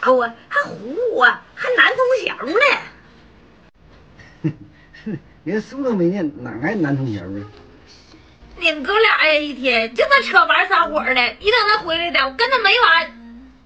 伙啊，还唬我，还男同校呢。 连书都没念，哪来男同学啊？ 你们哥俩呀，一天就在车板撒火的，一等他回来的，我跟他没完。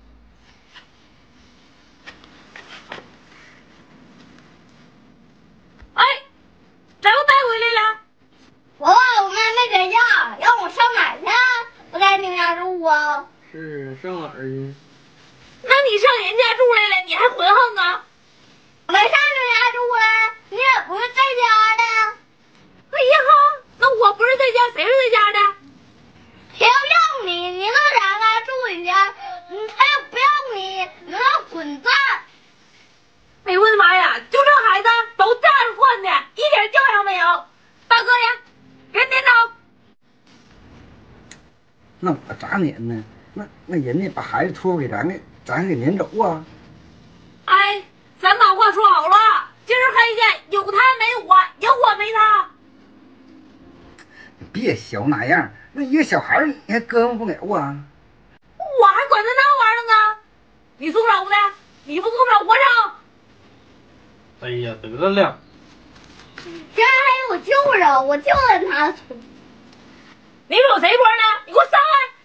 哎，咋又带回来了？ 我妈没在家，让我上哪儿去？不在你家住啊？ 是上哪儿去？ 那你上人家住来了，你还混横啊？ 没上你家住来，你也不是在家的。 哎呀哈，那我不是在家，谁是在家的？ 谁要要你，你那两个住你家，他要不要你，你让滚蛋！ 哎呦我的妈呀，就这孩子都这样惯的，一点教养没有。大哥呀，给撵走。 那我咋撵呢？那人家把孩子托付给咱给，咱给撵走啊？ 哎，咱把话说好了，今儿黑去，有他没我，有我没他。 你别小那样，那一个小孩你还哥们不了啊？ 我还管他那玩意儿呢。你松手的，你不松手我手。 哎呀，得了， 这还有我舅着，我舅着他。 你瞅谁波呢？你给我上来！